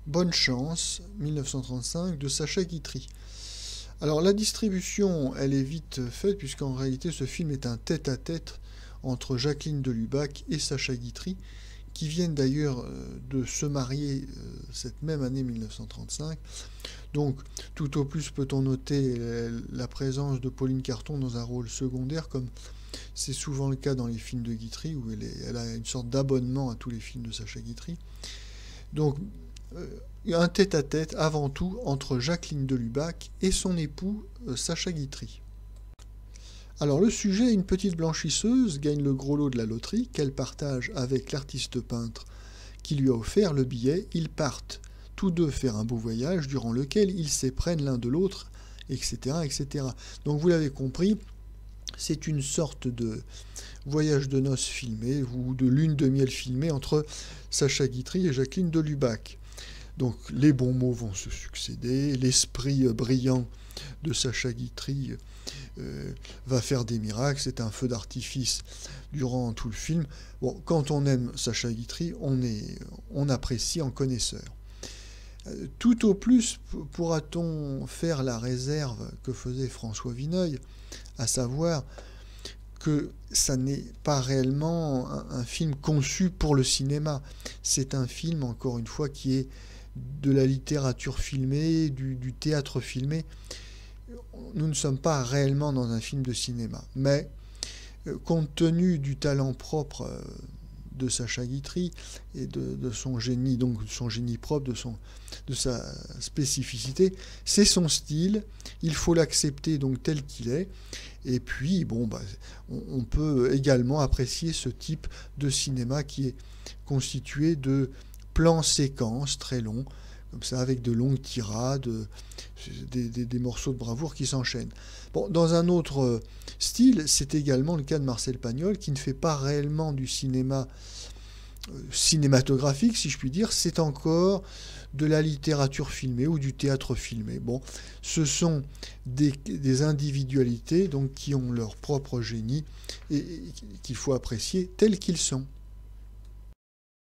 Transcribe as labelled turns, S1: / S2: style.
S1: Bonne chance, 1935, de Sacha Guitry. Alors la distribution, elle est vite faite, puisqu'en réalité ce film est un tête-à-tête entre Jacqueline Delubac et Sacha Guitry, qui viennent d'ailleurs de se marier cette même année 1935. Donc tout au plus peut-on noter la présence de Pauline Carton dans un rôle secondaire, comme c'est souvent le cas dans les films de Guitry, où elle a une sorte d'abonnement à tous les films de Sacha Guitry. Donc un tête-à-tête avant tout entre Jacqueline Delubac et son époux Sacha Guitry. Alors le sujet, une petite blanchisseuse gagne le gros lot de la loterie qu'elle partage avec l'artiste peintre qui lui a offert le billet. Ils partent tous deux faire un beau voyage durant lequel ils s'éprennent l'un de l'autre, etc., etc. Donc vous l'avez compris, c'est une sorte de voyage de noces filmé ou de lune de miel filmée entre Sacha Guitry et Jacqueline Delubac. Donc les bons mots vont se succéder, l'esprit brillant de Sacha Guitry va faire des miracles, c'est un feu d'artifice durant tout le film. Bon, quand on aime Sacha Guitry, on apprécie en connaisseur. Tout au plus pourra-t-on faire la réserve que faisait François Vineuil, à savoir que ça n'est pas réellement un film conçu pour le cinéma. C'est un film, encore une fois, qui est de la littérature filmée, du théâtre filmé. Nous ne sommes pas réellement dans un film de cinéma. Mais, compte tenu du talent propre de Sacha Guitry et de son génie, donc de son génie propre, de sa spécificité, c'est son style, il faut l'accepter donc tel qu'il est, et puis bon, on peut également apprécier ce type de cinéma qui est constitué de plans séquences très longs, comme ça, avec de longues tirades, des morceaux de bravoure qui s'enchaînent. Bon, dans un autre style, c'est également le cas de Marcel Pagnol, qui ne fait pas réellement du cinéma cinématographique, si je puis dire, c'est encore de la littérature filmée ou du théâtre filmé. Bon, ce sont des individualités donc, qui ont leur propre génie et qu'il faut apprécier tels qu'ils sont.